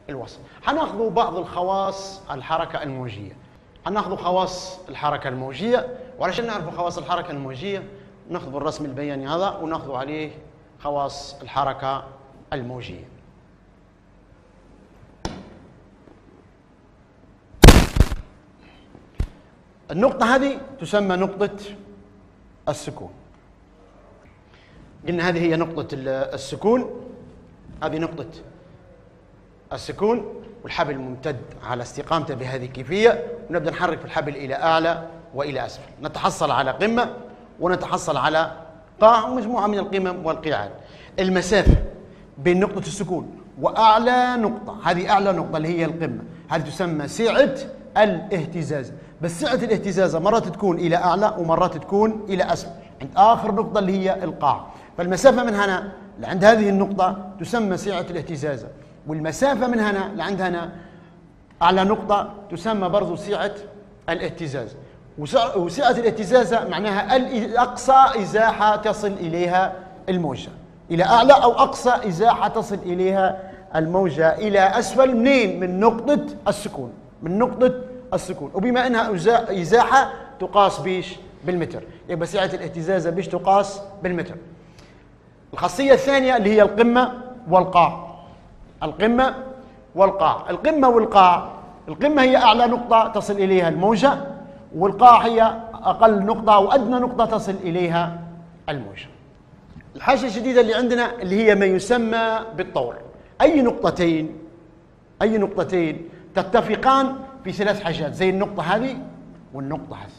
الوصل. حناخذ بعض الخواص الحركة الموجية. حناخذ خواص الحركة الموجية، وعلشان نعرف خواص الحركة الموجية ناخذ الرسم البياني هذا وناخذ عليه خواص الحركة الموجية. النقطة هذه تسمى نقطة السكون. قلنا هذه هي نقطة السكون، هذه نقطة السكون، والحبل ممتد على استقامته بهذه الكيفية، ونبدأ نحرك في الحبل إلى أعلى وإلى أسفل، نتحصل على قمة ونتحصل على قاع ومجموعة من القمم والقيعان. المسافة بين نقطة السكون وأعلى نقطة، هذه أعلى نقطة اللي هي القمة، هذه تسمى سعة الاهتزاز. بس سعة الاهتزاز مرات تكون إلى أعلى ومرات تكون إلى أسفل عند آخر نقطة اللي هي القاع. فالمسافة من هنا لعند هذه النقطة تسمى سعة الاهتزاز، والمسافة من هنا لعند هنا أعلى نقطة تسمى برضو سعة الاهتزاز. وسعة الاهتزاز معناها أقصى إزاحة تصل إليها الموجة، إلى أعلى أو أقصى إزاحة تصل إليها الموجة إلى أسفل. منين؟ من نقطة السكون، من نقطة السكون. وبما أنها إزاحة تقاس بيش بالمتر، يبقى سعة الاهتزاز بيش تقاس بالمتر. الخاصية الثانية اللي هي القمة والقاع. القمة والقاع. القمة والقاع، القمة هي أعلى نقطة تصل إليها الموجة، والقاع هي أقل نقطة أو أدنى نقطة تصل إليها الموجة. الحاجة الجديدة اللي عندنا اللي هي ما يسمى بالطور. أي نقطتين تتفقان في ثلاث حاجات، زي النقطة هذه والنقطة هذه،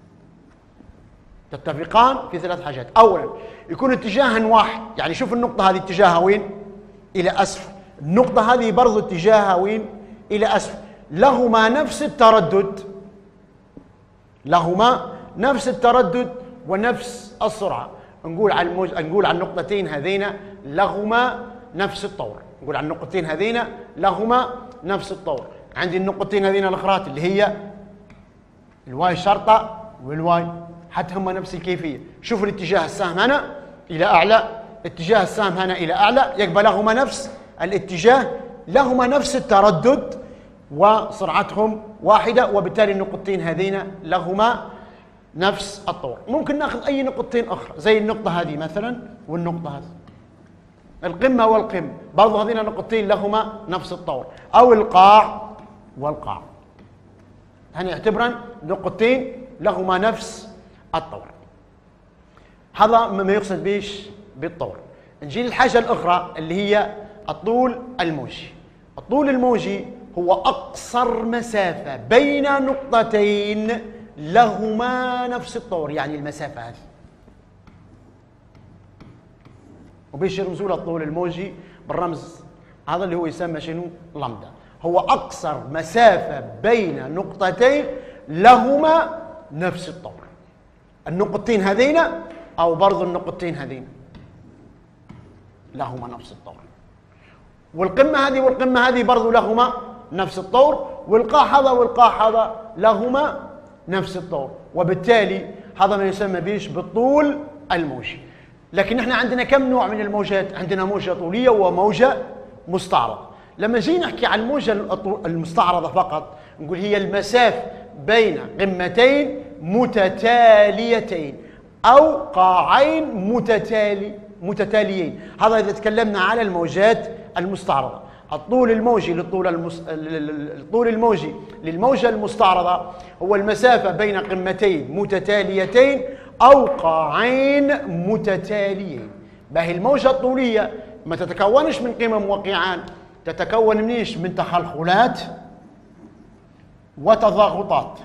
تتفقان في ثلاث حاجات. أولا يكون اتجاها واحد، يعني شوف النقطة هذه اتجاهها وين؟ إلى أسفل. النقطة هذه برضو اتجاهها وين؟ إلى أسفل. لهما نفس التردد، لهما نفس التردد ونفس السرعة. نقول على النقطتين هذين لهما نفس الطور، نقول على النقطتين هذين لهما نفس الطور. عندي النقطتين هذين الأخرات اللي هي الواي شرطة والواي، حتى هما نفس الكيفية. شوفوا الاتجاه السهم هنا إلى أعلى، اتجاه السهم هنا إلى أعلى، يقبل لهما نفس الاتجاه، لهما نفس التردد وسرعتهم واحدة، وبالتالي النقطتين هذين لهما نفس الطور. ممكن ناخذ أي نقطتين أخرى زي النقطة هذه مثلا والنقطة هذه، القمة والقمة برضو هذين النقطتين لهما نفس الطور، أو القاع والقاع، هني اعتبرا نقطتين لهما نفس الطور. هذا ما يقصد بيش بالطور. نجي للحاجة الأخرى اللي هي الطول الموجي. الطول الموجي هو أقصر مسافة بين نقطتين لهما نفس الطور، يعني المسافة هذه. وبيش يرمزوا له الطول الموجي بالرمز هذا اللي هو يسمى شنو؟ لامدا. هو أقصر مسافة بين نقطتين لهما نفس الطور. النقطتين هذين أو برضو النقطتين هذين لهما نفس الطور. والقمة هذه والقمة هذه برضو لهما نفس الطور، والقاع هذا والقاع هذا لهما نفس الطور، وبالتالي هذا ما يسمى بيش بالطول الموجي. لكن احنا عندنا كم نوع من الموجات؟ عندنا موجة طولية وموجة مستعرضة. لما جينا نحكي عن الموجة المستعرضة فقط نقول هي المسافة بين قمتين متتاليتين أو قاعين متتاليين. هذا إذا تكلمنا على الموجات المستعرضة. الطول الموجي الطول الموجي للموجة المستعرضة هو المسافة بين قمتين متتاليتين أو قاعين متتاليين. باهي الموجة الطولية ما تتكونش من قمم وقيعان، تتكون منيش؟ من تخلخلات وتضاغطات.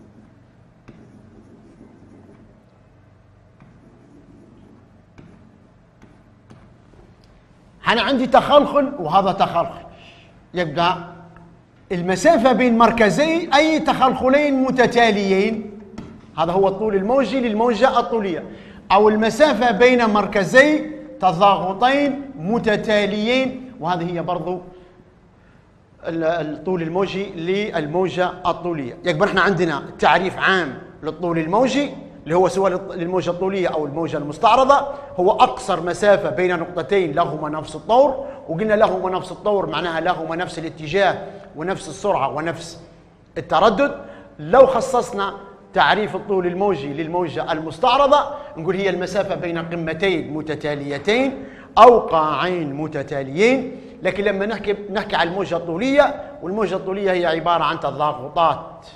أنا عندي تخلخل وهذا تخلخل، يبقى المسافة بين مركزي أي تخلخلين متتاليين هذا هو الطول الموجي للموجة الطولية، أو المسافة بين مركزي تضاغطين متتاليين، وهذه هي برضو الطول الموجي للموجة الطولية. يبقى احنا عندنا تعريف عام للطول الموجي اللي هو سواء للموجة الطولية أو الموجة المستعرضة، هو أقصر مسافة بين نقطتين لهما نفس الطور، وقلنا لهما نفس الطور معناها لهما نفس الاتجاه ونفس السرعة ونفس التردد. لو خصصنا تعريف الطول الموجي للموجة المستعرضة نقول هي المسافة بين قمتين متتاليتين أو قاعين متتاليين. لكن لما نحكي عن الموجة الطولية، والموجة الطولية هي عبارة عن تضاغطات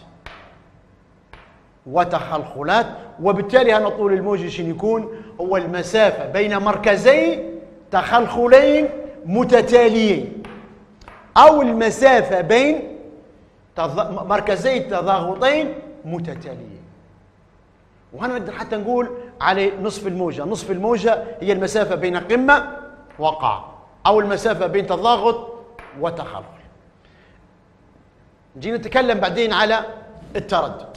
وتخلخلات، وبالتالي هنا الطول الموجي شنو يكون؟ هو المسافة بين مركزي تخلخلين متتاليين أو المسافة بين مركزي تضاغطين متتاليين. وهنا نقدر حتى نقول على نصف الموجة. نصف الموجة هي المسافة بين قمة وقاع أو المسافة بين تضاغط وتخلخل. نجي نتكلم بعدين على التردد.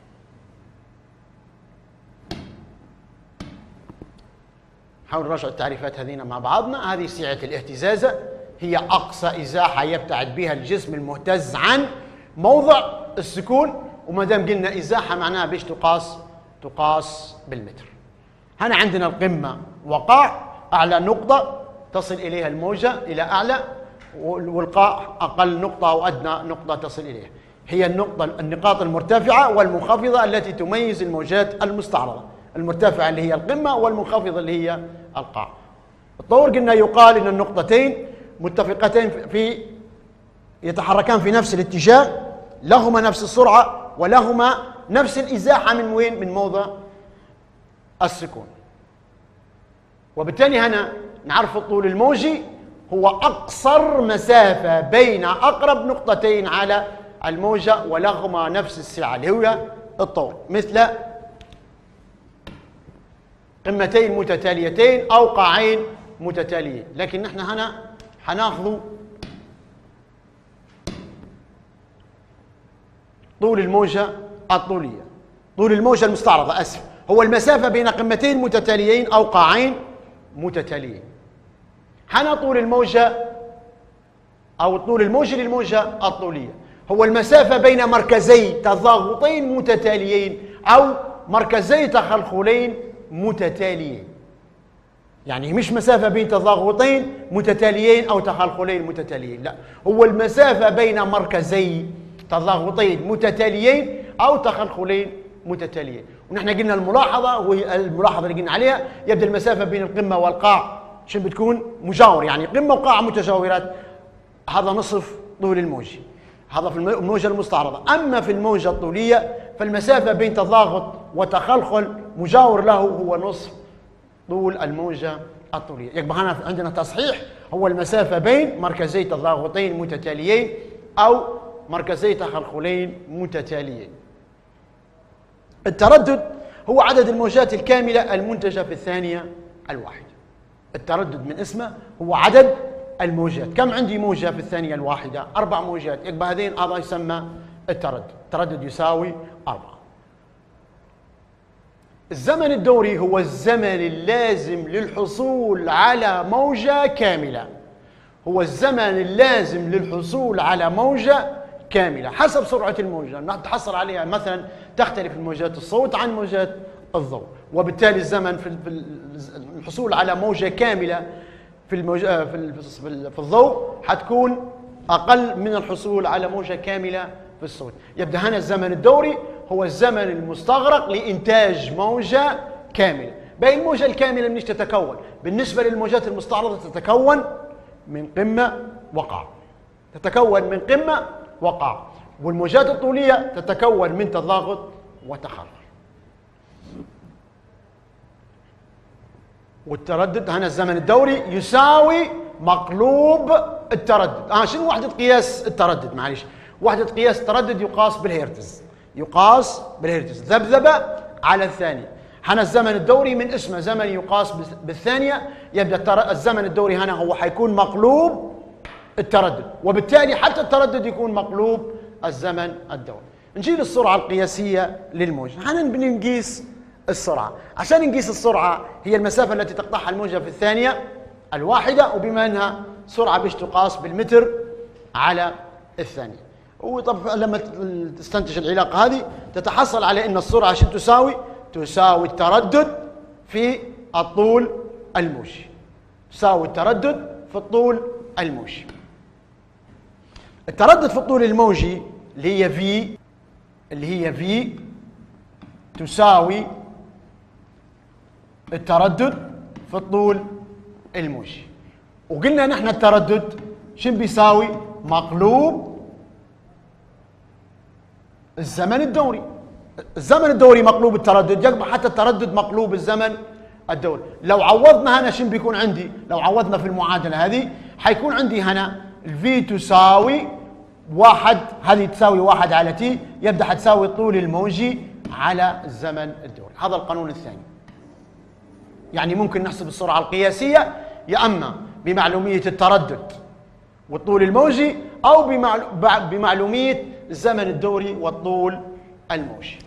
نحاول نراجع التعريفات هذينا مع بعضنا. هذه سعة الاهتزازة، هي أقصى إزاحة يبتعد بها الجسم المهتز عن موضع السكون، وما دام قلنا إزاحة معناها بيش تقاس بالمتر. هنا عندنا القمة وقاع، أعلى نقطة تصل إليها الموجة إلى أعلى، والقاع أقل نقطة أو أدنى نقطة تصل إليها. هي النقاط المرتفعة والمنخفضة التي تميز الموجات المستعرضة. المرتفعة اللي هي القمة، والمنخفضة اللي هي القاع. الطور قلنا يقال إن النقطتين متفقتين يتحركان في نفس الاتجاه، لهما نفس السرعة ولهما نفس الإزاحة من وين؟ من موضع السكون. وبالتالي هنا نعرف الطول الموجي هو أقصر مسافة بين أقرب نقطتين على الموجة ولهما نفس السعة اللي هو الطور، مثل قمتين متتاليتين أو قاعين متتاليين. لكن نحن هنا حناخذ طول الموجة الطولية، طول الموجة المستعرضة أسف، هو المسافة بين قمتين متتاليين أو قاعين متتاليين. حنا طول الموجة أو الطول الموجي للموجة الطولية هو المسافة بين مركزي تضاغطين متتاليين أو مركزي تخلخلين متتاليين. يعني مش مسافة بين تضاغطين متتاليين أو تخلخلين متتاليين، لا، هو المسافة بين مركزي تضاغطين متتاليين أو تخلخلين متتاليين. ونحن قلنا الملاحظة، وهي الملاحظة اللي قلنا عليها، يبدأ المسافة بين القمة والقاع شنو بتكون؟ مجاور، يعني قمة وقاع متجاورات. هذا نصف طول الموجة، هذا في الموجة المستعرضة. أما في الموجة الطولية فالمسافة بين تضاغط وتخلخل مجاور له هو نصف طول الموجة الطولية. يبقى هنا عندنا تصحيح، هو المسافة بين مركزي تضاغطين متتاليين أو مركزي تخلخلين متتاليين. التردد هو عدد الموجات الكاملة المنتجة في الثانية الواحدة. التردد من اسمه هو عدد الموجات. كم عندي موجة في الثانية الواحدة؟ 4 موجات، يبقى هذا يسمى التردد. التردد يساوي 4. الزمن الدوري هو الزمن اللازم للحصول على موجة كاملة. هو الزمن اللازم للحصول على موجة كاملة حسب سرعة الموجة. نتحصل عليها، مثلا تختلف موجات الصوت عن موجات الضوء، وبالتالي الزمن في الحصول على موجة كاملة في الضوء حتكون أقل من الحصول على موجة كاملة في الصوت. يبدأ هنا الزمن الدوري هو الزمن المستغرق لإنتاج موجة كاملة. باقي الموجة الكاملة منيش تتكون؟ بالنسبة للموجات المستعرضة تتكون من قمة وقاع، تتكون من قمة وقاع. والموجات الطولية تتكون من تضاغط وتخلخل. والتردد هنا الزمن الدوري يساوي مقلوب التردد. شنو وحدة قياس التردد؟ معلش، وحدة قياس التردد يقاس بالهرتز، يقاس بالهرتز، ذبذبة على الثانية. هنا الزمن الدوري من اسمه زمن يقاس بالثانية، يبدأ الزمن الدوري هنا هو حيكون مقلوب التردد، وبالتالي حتى التردد يكون مقلوب الزمن الدوري. نجي للسرعة القياسية للموجة. هنا بنقيس السرعة. عشان نقيس السرعة هي المسافة التي تقطعها الموجة في الثانية الواحدة، وبما أنها سرعة بيش تقاس بالمتر على الثانية. وطبعا لما تستنتج العلاقة هذه تتحصل على أن السرعة شو تساوي؟ تساوي التردد في الطول الموجي، تساوي التردد في الطول الموجي. التردد في الطول الموجي اللي هي في تساوي التردد في الطول الموجي. وقلنا نحن التردد شنو بيساوي؟ مقلوب الزمن الدوري. الزمن الدوري مقلوب التردد، يقبل حتى التردد مقلوب الزمن الدوري. لو عوضنا هنا شنو بيكون عندي؟ لو عوضنا في المعادله هذه حيكون عندي هنا الفي تساوي 1، هذه تساوي 1 على تي، يبدا حتساوي الطول الموجي على الزمن الدوري. هذا القانون الثاني. يعني ممكن نحسب السرعه القياسيه يا اما بمعلوميه التردد والطول الموجي او بمعلوميه الزمن الدوري والطول الموجي.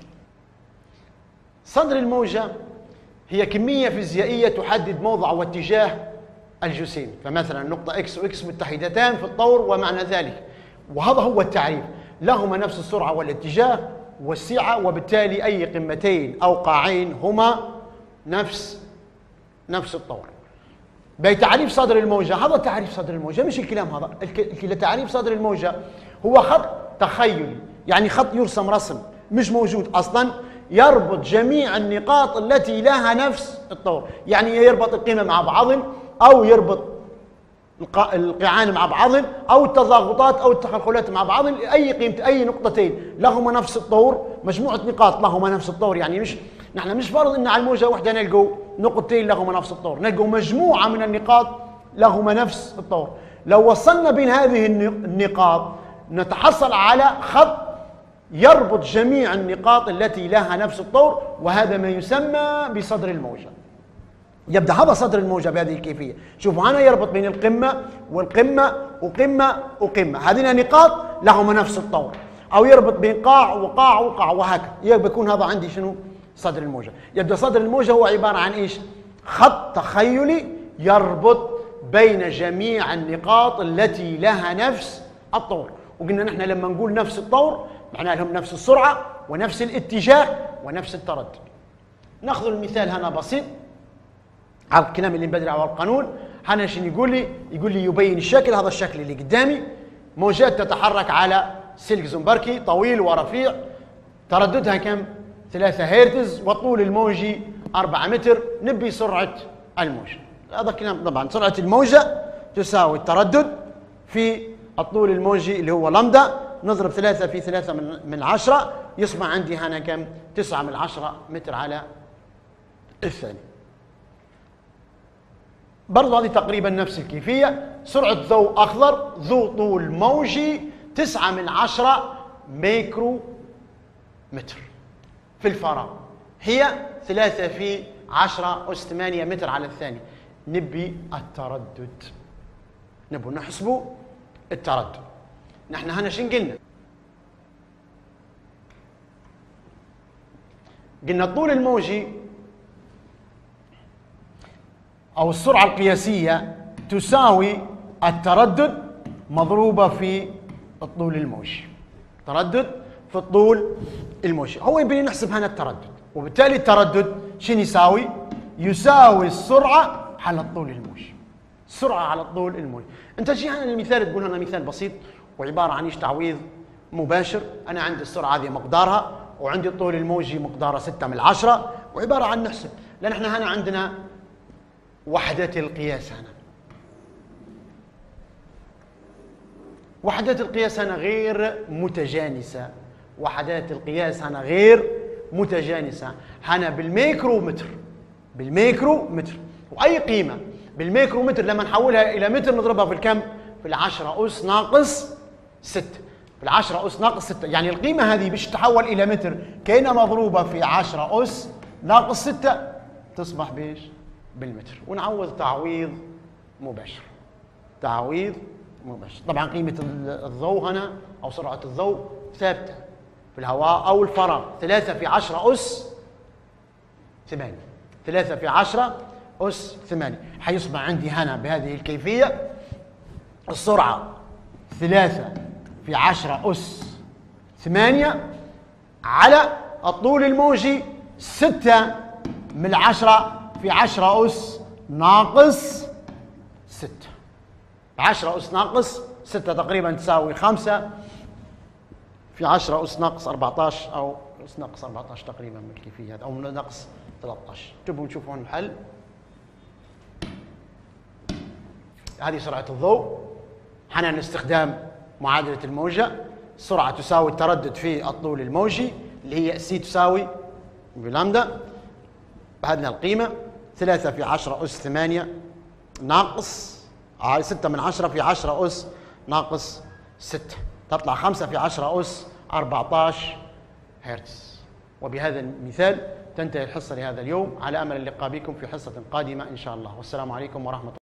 صدر الموجة هي كمية فيزيائية تحدد موضع واتجاه الجسيم، فمثلا نقطة اكس واكس متحدتان في الطور ومعنى ذلك، وهذا هو التعريف، لهما نفس السرعة والاتجاه والسعة، وبالتالي أي قمتين أو قاعين هما نفس الطور. بتعريف صدر الموجة، هذا تعريف صدر الموجة، مش الكلام هذا، تعريف صدر الموجة هو خط تخيلي، يعني خط يرسم رسم مش موجود أصلا، يربط جميع النقاط التي لها نفس الطور، يعني يربط القمم مع بعضهم أو يربط القيعان مع بعضهم أو التضاغطات أو التخلخلات مع بعضهم، أي قيمة أي نقطتين لهما نفس الطور، مجموعة نقاط لهما نفس الطور، يعني نحن مش فرض إن على الموجة واحدة نلقوا نقطتين لهما نفس الطور، نلقوا مجموعة من النقاط لهما نفس الطور. لو وصلنا بين هذه النقاط نتحصل على خط يربط جميع النقاط التي لها نفس الطور، وهذا ما يسمى بصدر الموجة. يبدأ هذا صدر الموجة بهذه الكيفية. شوفوا هنا يربط بين القمة والقمة وقمة وقمة، هذه نقاط لهما نفس الطور، أو يربط بين قاع وقاع وقاع وهكذا، يكون هذا عندي شنو؟ صدر الموجة. يبدأ صدر الموجة هو عبارة عن إيش؟ خط تخيلي يربط بين جميع النقاط التي لها نفس الطور. وقلنا نحن لما نقول نفس الطور معناه لهم نفس السرعة ونفس الاتجاه ونفس التردد. ناخذ المثال هنا بسيط على الكلام اللي نبدل على القانون. هنا شنو يقول لي؟ يقول لي يبين الشكل، هذا الشكل اللي قدامي، موجات تتحرك على سلك زنبركي طويل ورفيع، ترددها كم؟ 3 هرتز، والطول الموجي 4 متر. نبي سرعة الموجة. هذا الكلام طبعا سرعة الموجة تساوي التردد في الطول الموجي اللي هو لامدا، نضرب 3 في 3 من 10، يصبح عندي هنا كم؟ 9 من 10 متر على الثانية. برضو هذه تقريبا نفس الكيفية. سرعة ضوء أخضر ذو طول موجي 9 من 10 ميكرو متر في الفراغ، هي 3 في 10 أس 8 متر على الثانية. نبي التردد، نبي نحسبه التردد. نحن هنا شن قلنا؟ قلنا الطول الموجي أو السرعة القياسية تساوي التردد مضروبة في الطول الموجي. تردد في الطول الموجي، هو يبني نحسب هنا التردد، وبالتالي التردد شنو يساوي؟ يساوي السرعة على الطول الموجي. السرعة على الطول الموجي. أنت تجي هنا المثال تقول هنا مثال بسيط وعبارة عن إيش؟ تعويض مباشر. أنا عندي السرعة هذه مقدارها، وعندي الطول الموجي مقداره 6 من 10، وعبارة عن نحسب، لأن احنا هنا عندنا وحدة القياس. هنا وحدة القياس هنا غير متجانسة، وحدات القياس هنا غير متجانسة، هنا بالميكرومتر. بالميكرومتر، وأي قيمة بالميكرومتر لما نحولها إلى متر نضربها في الكم؟ في 10 أس ناقص 6. في 10 أس ناقص 6، يعني القيمة هذه باش تتحول إلى متر كأنها مضروبة في 10 أس ناقص 6، تصبح بإيش؟ بالمتر. ونعوض تعويض مباشر. تعويض مباشر. طبعا قيمة الضوء هنا أو سرعة الضوء ثابتة في الهواء أو الفراغ، 3 في 10 أس 8. 3 في 10 أس 8 حيصبح عندي هنا بهذه الكيفية السرعة 3 في 10 أس 8 على الطول الموجي 6 من 10 في 10 أس ناقص 6. 10 أس ناقص 6 تقريبا تساوي 5 في 10 أس ناقص 14 أو أس ناقص 14 تقريبا بالكيفية هذا، أو ناقص 13. تبون تشوفون الحل. هذه سرعة الضوء حان استخدام معادلة الموجة. السرعة تساوي التردد في الطول الموجي اللي هي سي تساوي بلامدا بهذه القيمة 3 في 10 أس 8 ناقص 6 من 10 في 10 أس ناقص 6 تطلع 5 في 10 أس 14 هرتز. وبهذا المثال تنتهي الحصة لهذا اليوم، على أمل اللقاء بكم في حصة قادمة إن شاء الله، والسلام عليكم ورحمة الله.